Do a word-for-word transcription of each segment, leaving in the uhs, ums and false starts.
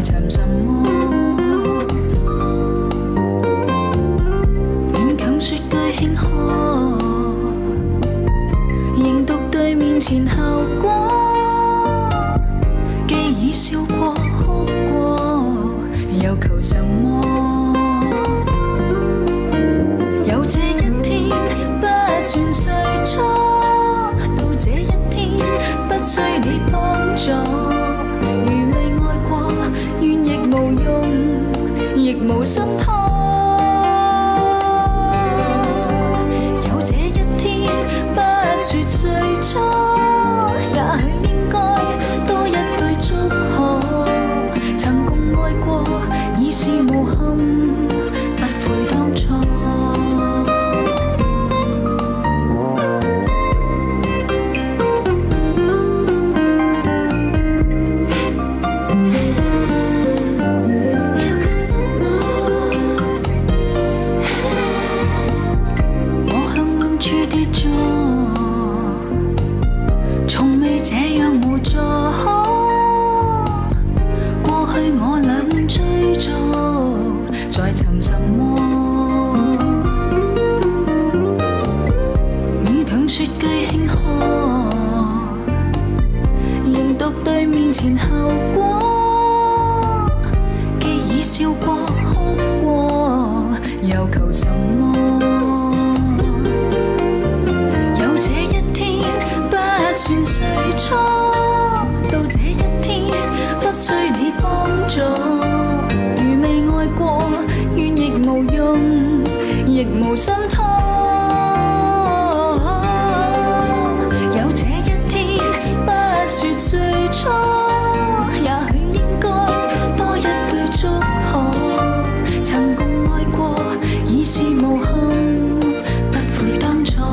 寻什么？勉强说句庆贺，仍独对面前后果。既已笑过哭过，又求什么？有这一天不算最初，到这一天不需你帮助。如未爱过，怨亦无用，亦无心拖。有这一天不说最初，也许应该多一句祝贺。曾共爱过，已是无憾，不悔当初。从未这样互助，过去我俩追逐，在寻什么？勉强说句庆贺，仍独对面前后果。既已笑过哭过，又求什么？算最初，到这一天不需你帮助。如未爱过，怨亦无用，亦无心拖。有这一天不说最初，也许应该多一句祝贺。曾共爱过，已是无憾，不悔当初。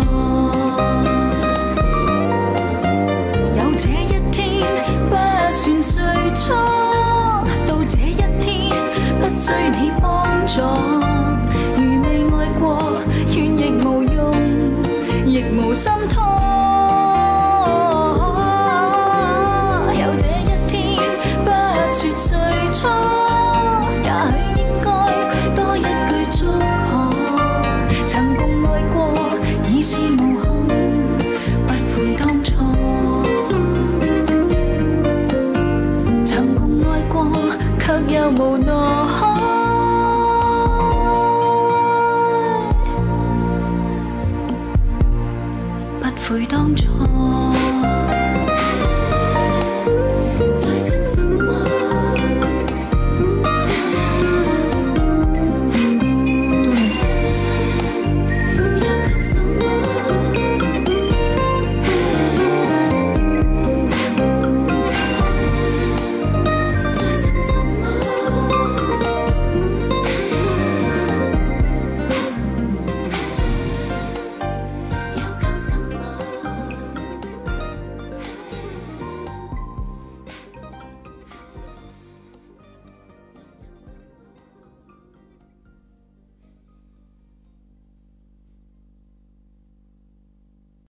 这一天不算最初，到这一天不需你帮助。如未爱过，怨亦无用，亦无心拖。有这一天不说最初，也许應該多一句祝賀。曾共愛過，已是無憾，不悔當初。卻又無奈，不悔當初。